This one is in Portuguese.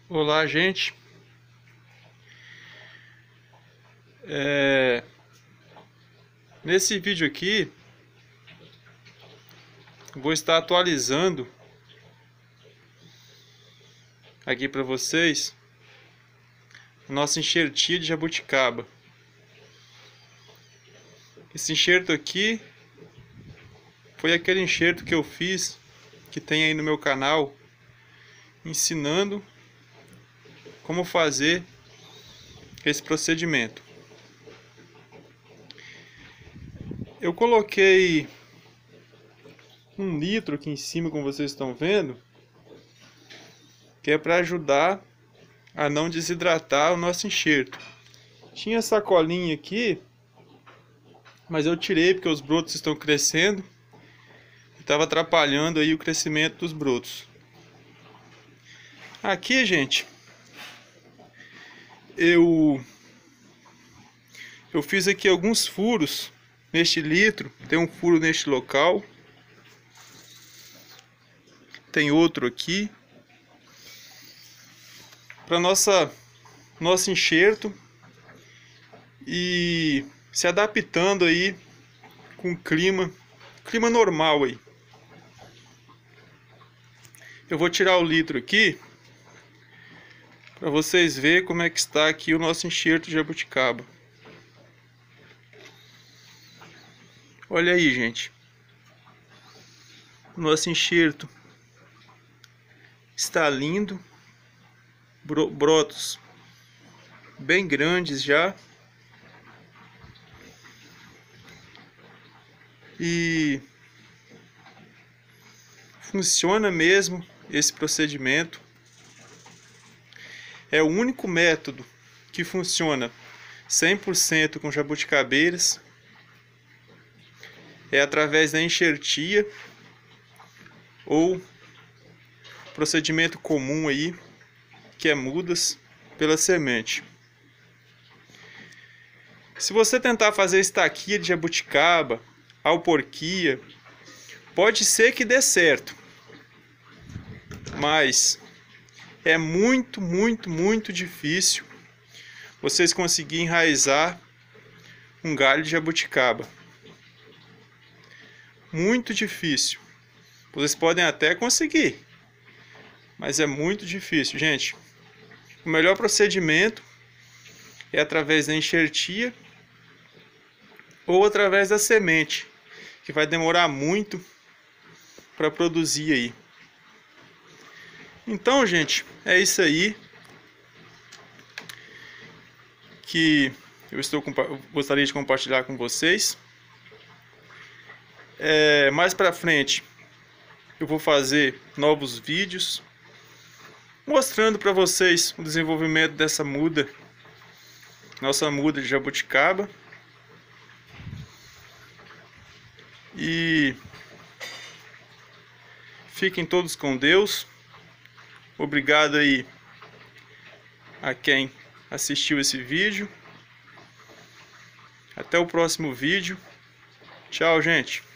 Olá, gente. Nesse vídeo aqui vou estar atualizando aqui para vocês a nossa enxertia de jabuticaba. Esse enxerto aqui foi aquele enxerto que eu fiz, que tem aí no meu canal, ensinando como fazer esse procedimento. Eu coloquei 1 litro aqui em cima, como vocês estão vendo, que é para ajudar a não desidratar o nosso enxerto. Tinha sacolinha aqui, mas eu tirei porque os brotos estão crescendo e estava atrapalhando aí o crescimento dos brotos. Aqui, gente, eu fiz aqui alguns furos neste litro. Tem um furo neste local, tem outro aqui, para nosso enxerto e se adaptando aí com o clima normal aí. Eu vou tirar o litro aqui para vocês verem como é que está aqui o nosso enxerto de jabuticaba. Olha aí, gente. O nosso enxerto está lindo. Brotos bem grandes já. E funciona mesmo esse procedimento. É o único método que funciona 100% com jabuticabeiras. É através da enxertia ou procedimento comum aí, que é mudas pela semente. Se você tentar fazer estaquia de jabuticaba, alporquia, pode ser que dê certo, mas é muito difícil vocês conseguirem enraizar um galho de jabuticaba. Muito difícil. Vocês podem até conseguir, mas é muito difícil, gente. O melhor procedimento é através da enxertia ou através da semente, que vai demorar muito para produzir aí. Então, gente, é isso aí que eu gostaria de compartilhar com vocês. Mais para frente eu vou fazer novos vídeos mostrando para vocês o desenvolvimento dessa muda, nossa muda de jabuticaba. E fiquem todos com Deus. Obrigado aí a quem assistiu esse vídeo. Até o próximo vídeo. Tchau, gente.